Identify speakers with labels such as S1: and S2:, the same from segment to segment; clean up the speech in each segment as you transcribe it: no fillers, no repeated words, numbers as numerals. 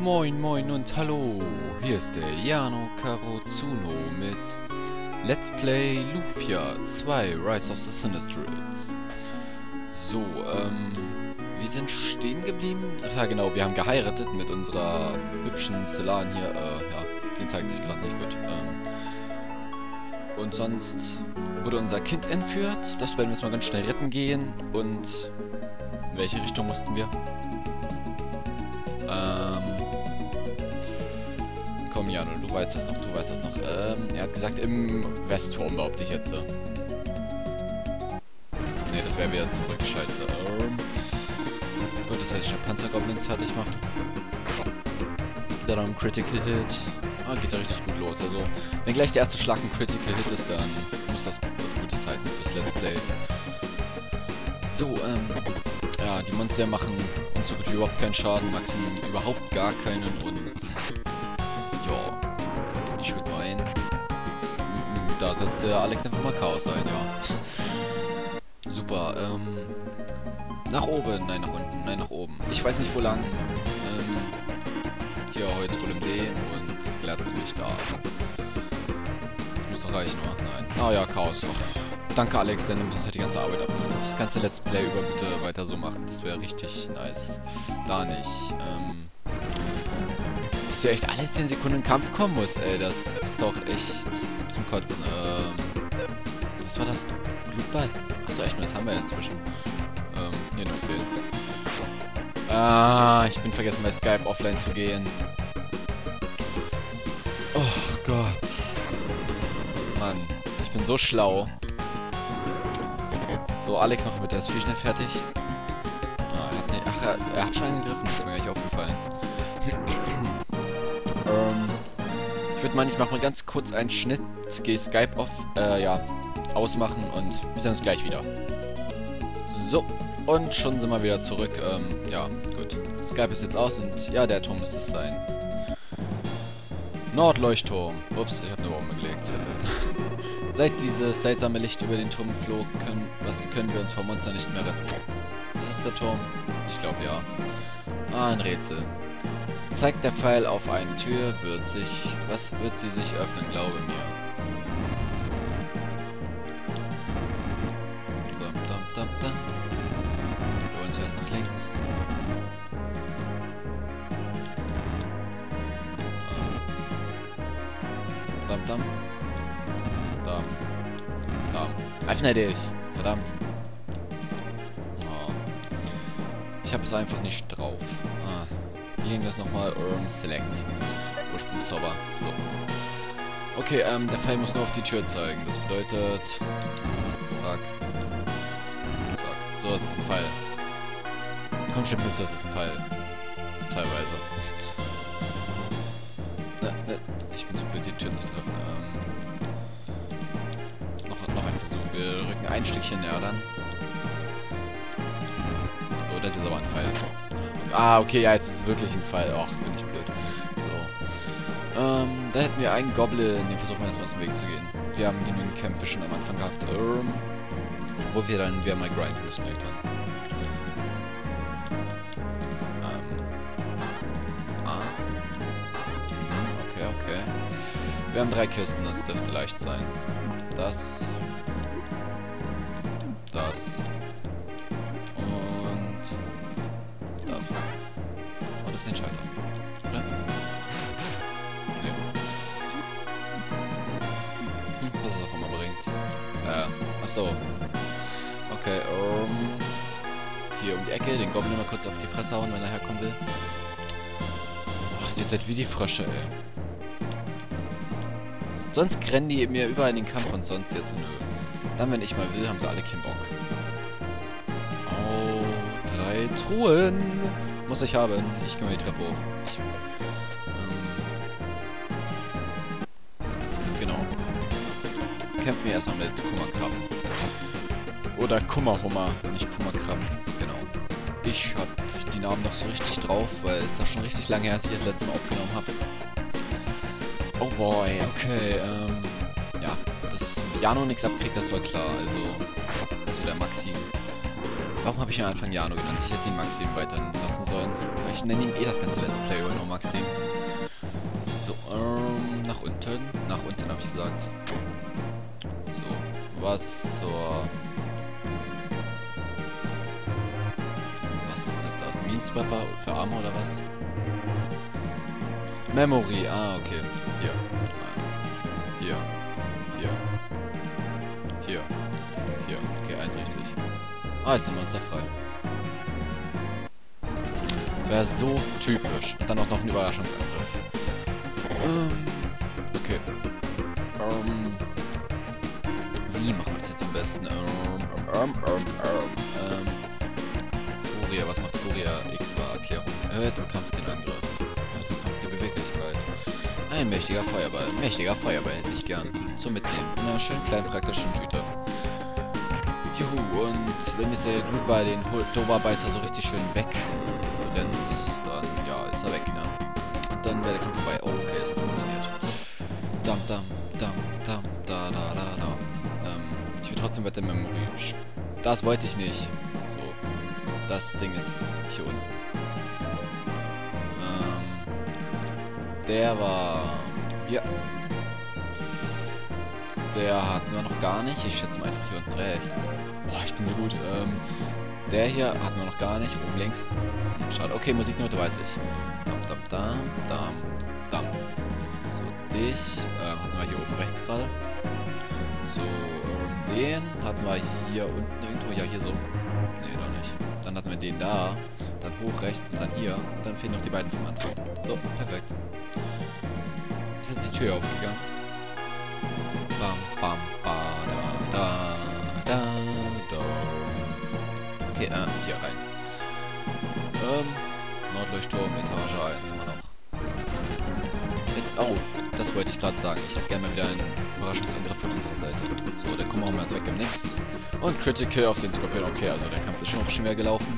S1: Moin moin und hallo, hier ist der Jano Karozuno mit Let's Play Lufia 2 Rise of the Sinistrals. So, wir sind stehen geblieben. Ach ja genau, wir haben geheiratet mit unserer hübschen Celan hier. Ja, die zeigt sich gerade nicht gut. Und sonst wurde unser Kind entführt. Das werden wir jetzt mal ganz schnell retten gehen. Und in welche Richtung mussten wir? Komm, Jano, du weißt das noch, er hat gesagt, im Westturm, behaupte ich jetzt. Ne, das wäre wieder zurück, scheiße. Gut, das heißt, ich habe Panzergoblins fertig macht. Dann Critical Hit. Geht da richtig gut los. Also, wenn gleich der erste Schlag ein Critical Hit ist, dann muss das was Gutes heißen fürs Let's Play. So, ja, die Monster machen uns so gut wie überhaupt keinen Schaden, Maximum überhaupt gar keinen und ja, ich würde meinen, da setzt der Alex einfach mal Chaos ein, ja. Super, nach oben, nein nach unten, nein nach oben. Ich weiß nicht wo lang, hier heute Golem D und glatzt mich da. Das muss doch reichen, oder? Nein. Ah ja, Chaos. Ach. Danke Alex, der nimmt uns halt die ganze Arbeit ab. Das ganze Let's Play über bitte weiter so machen. Das wäre richtig nice. Da nicht. Dass ja echt alle 10 Sekunden in Kampf kommen muss, ey. Das ist doch echt zum Kotzen. Was war das? Blutball? Achso, echt nur, das haben wir inzwischen. Hier noch fehlt. Ich bin vergessen bei Skype offline zu gehen. Oh Gott. Mann, ich bin so schlau. So, Alex noch mit, der ist viel schnell fertig. Er hat schon angegriffen, das ist mir gar nicht aufgefallen. Ich würde meinen, ich mache mal ganz kurz einen Schnitt, gehe Skype auf, ja, ausmachen und wir sehen uns gleich wieder. So, und schon sind wir wieder zurück. Ja, gut. Skype ist jetzt aus und ja, der Turm müsste es sein. Nordleuchtturm. Ups, ich habe eine Bombe gelegt. Seit dieses seltsame Licht über den Turm flog, können wir uns vor Monstern nicht mehr retten. Das ist der Turm? Ich glaube ja. Ein Rätsel. Zeigt der Pfeil auf eine Tür, wird sie sich öffnen, glaube mir. Wir wollen zuerst nach links. Öffne dich! Verdammt. Oh. Ich habe es einfach nicht drauf. Wie ging das nochmal? Select. Ursprungszauber. So. Okay, der Pfeil muss nur auf die Tür zeigen. Das bedeutet... Zack. Zack. So, das ist ein Pfeil. Komm, stimmt nicht, das ist ein Pfeil. Teilweise. Ich bin zu blöd, die Tür zu treffen. Noch ein Versuch. Wir rücken ein Stückchen näher ran. So, das ist aber ein Pfeil. Okay, ja, jetzt ist es wirklich ein Pfeil. Och, bin ich blöd. So. Da hätten wir einen Goblin. Den versuchen wir erstmal aus dem Weg zu gehen. Wir haben genügend Kämpfe schon am Anfang gehabt. Wo wir dann wieder mal grinden müssen irgendwann. Okay. Wir haben 3 Kisten, das dürfte leicht sein. Das und das. Und auf den Schalter. Oder? Nee. Was es auch immer bringt. Achso. Okay, hier um die Ecke, den Goblin mal kurz auf die Fresse hauen, wenn er herkommen will. Ach, ihr seid wie die Frösche, ey. Sonst rennen die mir überall in den Kampf und sonst jetzt nö. Dann, wenn ich mal will, haben sie alle keinen Bock. Oh, 3 Truhen. Muss ich haben. Ich gehe mal die Treppe hoch. Genau. Kämpfen wir erstmal mit Kummerkrabben. Oder Kummerhummer, nicht Kummerkrabben. Genau. Ich hab die Namen noch so richtig drauf, weil es da schon richtig lange her, als ich das letzte Mal aufgenommen habe. Oh boy, okay, ja, dass Jano nichts abkriegt, das war klar, also der Maxi. Warum habe ich ihn am Anfang Jano genannt? Ich hätte ihn Maxi weiter lassen sollen. Ich nenne ihn eh das ganze Let's Play oder nur Maxim. So, nach unten. Nach unten habe ich gesagt. So, was zur... Was ist das? Minesweeper für Arme oder was? Memory, ah, okay. Hier. Hier. Hier. Hier. Hier. Okay, eins richtig. Ah, jetzt sind wir uns da frei. Wäre so typisch. Und dann auch noch ein Überraschungsangriff. Okay. Wie machen wir das jetzt am besten? Furia, was macht Furia? X war Erklärung. Erhöht im Kampf den Angriff. Erhöht im Kampf die Beweglichkeit. Ein mächtiger Feuerball. Mächtiger Feuerball hätte ich gern. Zum Mitnehmen. In einer schön kleinen praktischen Tüte. Juhu, und wenn jetzt der Blutball den Doberbeißer so richtig schön weg rennt, dann, ja, ist er weg, ne? Und dann wäre der Kampf vorbei. Oh, okay, es hat funktioniert. Dam, dam, dam, dam, da, da, da, da. Ich will trotzdem weiter Memory. Das wollte ich nicht. So. Das Ding ist hier unten. Der war hier. Der hat nur noch gar nicht. Ich schätze mal einfach hier unten rechts. Boah, ich bin so gut. Der hier hat nur noch gar nicht. Oben links. Schade. Okay, Musiknote weiß ich. Dam, dam, dam, dam, dam. So, dich. Hatten wir hier oben rechts gerade. So, den hatten wir hier unten irgendwo. Ja, hier so. Nee, doch nicht. Dann hatten wir den da. Dann hoch rechts und dann hier. Und dann fehlen noch die beiden vom Anfang. So, perfekt. Ist jetzt die Tür aufgegangen. Bam, bam, ba, da, da, da, da. Okay, hier rein. Nordleuchtturm, Etage 1 immer noch. Oh, das wollte ich gerade sagen. Ich hätte gerne mal wieder einen Überraschungsangriff von unserer Seite. So, der kommt auch mal weg im Nix. Und Critical auf den Skorpion. Okay, also der Kampf ist schon auf schwer gelaufen.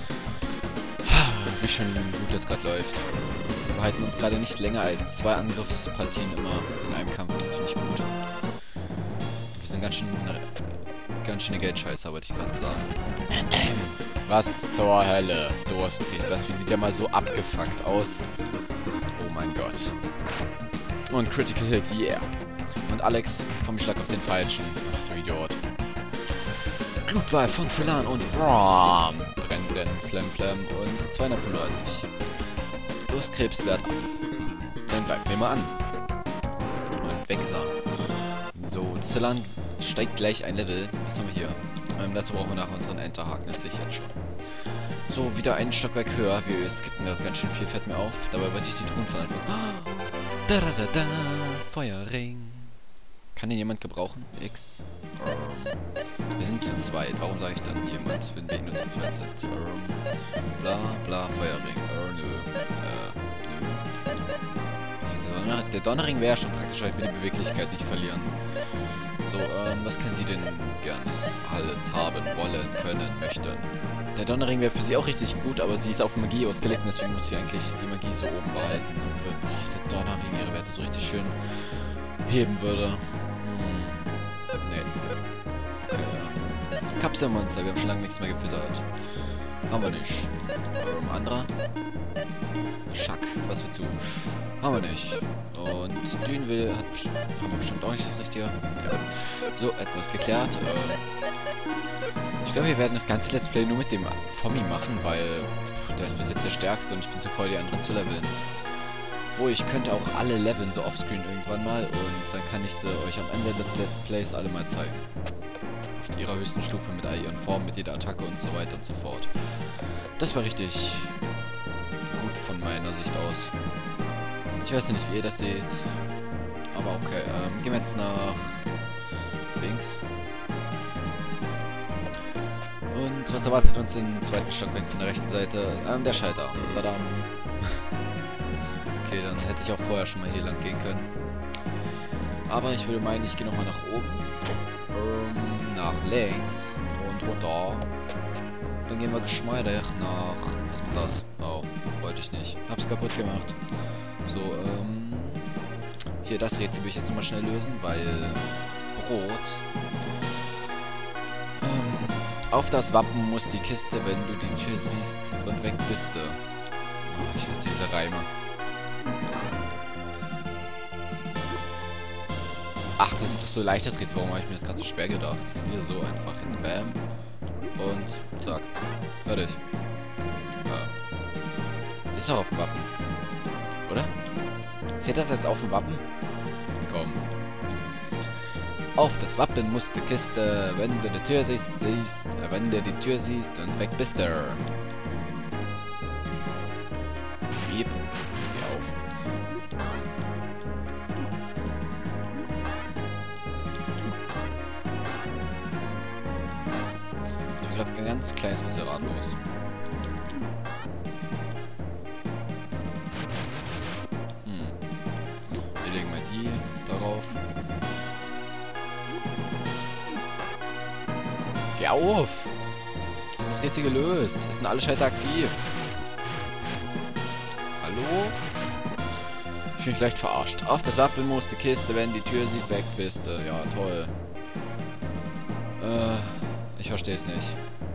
S1: Wie schön gut das gerade läuft. Wir halten uns gerade nicht länger als 2 Angriffspartien immer in einem Kampf. Das finde ich gut. Wir sind ganz schöne Geldscheißer, wollte ich gerade sagen. Was zur Hölle? Durstkrieg. Das sieht ja mal so abgefuckt aus. Oh mein Gott. Und Critical Hit, yeah. Und Alex vom Schlag auf den Falschen. Ach du Idiot. Blutball von Celan und Bram. Brennen, Flam und 235. Durstkrebswert ab. Dann greifen wir mal an. Und weg ist er. So, Celan steigt gleich ein Level. Was haben wir hier? Dazu brauchen wir nachher unseren Enterhaken, das sehe ich jetzt schon. So, wieder einen Stockwerk höher. Wir skippen ja ganz schön viel, fällt mir auf. Dabei wollte ich die Truhen von Anfang. Da, da, da, da, Feuerring. Kann den jemand gebrauchen? X. Wir sind zu zweit. Warum sage ich dann jemand, wenn wir nur zu zweit sind? Bla, bla, Feuerring. Nö. Der Donnerring wäre ja schon praktisch, weil wir die Beweglichkeit nicht verlieren. So, was kann sie denn gerne alles haben, wollen, können, möchten? Der Donnerring wäre für sie auch richtig gut, aber sie ist auf Magie ausgelegt und deswegen muss sie eigentlich die Magie so oben behalten. Und der Donnerring ihre Werte so richtig schön heben würde. Nee. Okay, Kapselmonster, wir haben schon lange nichts mehr gefüttert. Haben wir nicht. Anderer? Schack, was willst du? Haben wir nicht. Und Dünenwill haben wir bestimmt auch nicht das Richtige. Ja. So, etwas geklärt. Ich glaube, wir werden das ganze Let's Play nur mit dem Fommi machen, weil der ist bis jetzt der stärkste und ich bin zu voll, die anderen zu leveln. Wo ich könnte auch alle leveln, so offscreen irgendwann mal, und dann kann ich sie euch am Ende des Let's Plays alle mal zeigen. Auf ihrer höchsten Stufe mit all ihren Formen, mit jeder Attacke und so weiter und so fort. Das war richtig gut von meiner Sicht aus. Ich weiß ja nicht, wie ihr das seht. Aber okay, gehen wir jetzt nach links. Und was erwartet uns im zweiten Stockwerk von der rechten Seite? Der Schalter. Badam. Okay, dann hätte ich auch vorher schon mal hier lang gehen können. Aber ich würde meinen, ich gehe nochmal nach oben. Nach links und runter. Dann gehen wir geschmeidig nach... Was ist das? Oh, wollte ich nicht. Hab's kaputt gemacht. So, hier das Rätsel will ich jetzt nochmal schnell lösen, weil Brot Auf das Wappen muss die Kiste, wenn du die Tür siehst und weg bist du. Oh, ich hasse diese Reime. Ach, das ist doch so leicht, das Rätsel. Warum habe ich mir das gerade so schwer gedacht? Hier so einfach. Jetzt Bam. Und zack. Fertig. Ja. Ist doch auf dem Wappen. Oder? Zählt das jetzt auf dem Wappen? Komm. Auf das Wappen muss die Kiste, wenn du die Tür siehst, wenn du die Tür siehst und weg bist du. Piep. Geh auf. Ich bin gerade ein ganz kleines bisschen ratlos. Wir legen mal die darauf. Geh auf! Das Rätsel gelöst. Es sind alle Schalter aktiv. Hallo? Ich bin vielleicht verarscht. Auf das Wappen muss die Kiste, wenn die Tür siehst, weg bist du. Ja, toll. Ich verstehe es nicht.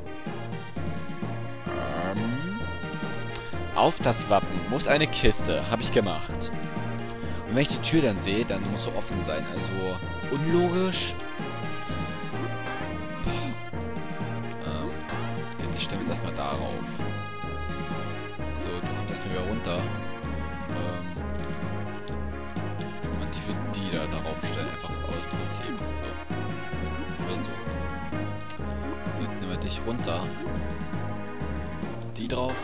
S1: Auf das Wappen muss eine Kiste. Habe ich gemacht. Und wenn ich die Tür dann sehe, dann muss sie offen sein. Also unlogisch. Ich stelle das mal darauf. So, du kommst erstmal wieder runter. Und ich würde die da darauf stellen. Einfach aus Prinzip. So. Oder so. Jetzt nehmen wir dich runter. Die drauf.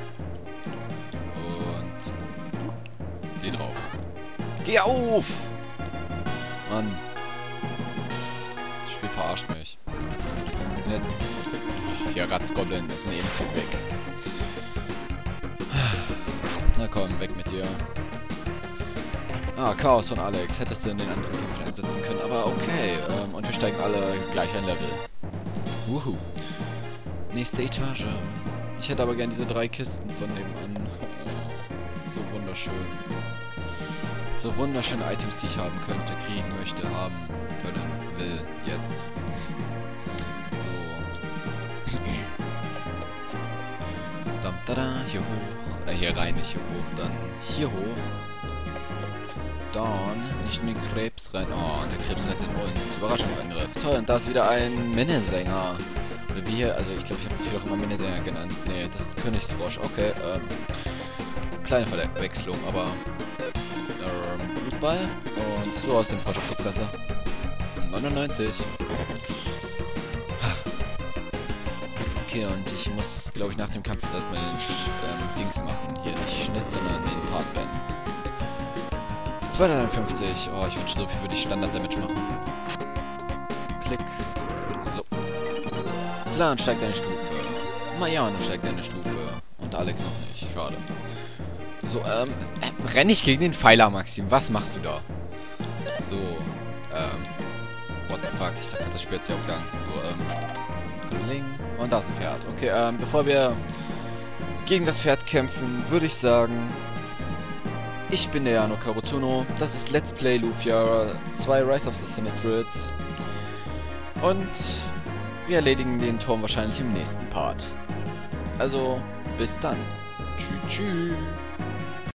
S1: Und die drauf. Geh auf! Mann. Das Spiel verarscht mich. Und jetzt... Hier, Ratzgoblin ist eben zu weg. Na komm, weg mit dir. Ah, Chaos von Alex. Hättest du in den anderen Kämpfen einsetzen können. Aber okay. Und wir steigen alle gleich ein Level. Wuhu. Nächste Etage. Ich hätte aber gern diese 3 Kisten von nebenan. Oh, so wunderschön. So wunderschöne Items, die ich haben könnte, kriegen möchte, haben können, will, jetzt. So. Dam, tada, hier hoch. Hier rein, nicht hier hoch, dann hier hoch. Dann nicht in den Krebs rein. Oh, der Krebs rettet uns. Überraschungsangriff. Toll, und da ist wieder ein Minnesänger. Oder wie hier, also ich glaube, ich habe das hier doch immer Minnesänger genannt. Nee, das ist Königsfrosch. Okay, kleine Verwechslung, aber Blutball und so aus dem Frosch auf die Fresse. 99. Okay, und ich muss, glaube ich, nach dem Kampf jetzt erstmal den Dings machen. Hier nicht Schnitt, sondern den Part beenden. 250. Oh, ich wünsche so viel würde ich Standard-Damage machen. Klick. So. Zlan steigt eine Stufe. Mariano steigt eine Stufe. Und Alex noch nicht. Schade. So, renn ich gegen den Pfeiler, Maxim. Was machst du da? So, what the fuck? Ich dachte, das Spiel hat sich aufgegangen. So, Kling. Und da ist ein Pferd. Okay, bevor wir gegen das Pferd kämpfen, würde ich sagen, ich bin der Jano Karutuno. Das ist Let's Play Lufia 2 Rise of the Sinistrals. Und wir erledigen den Turm wahrscheinlich im nächsten Part. Also, bis dann. Tschüss, tschüss.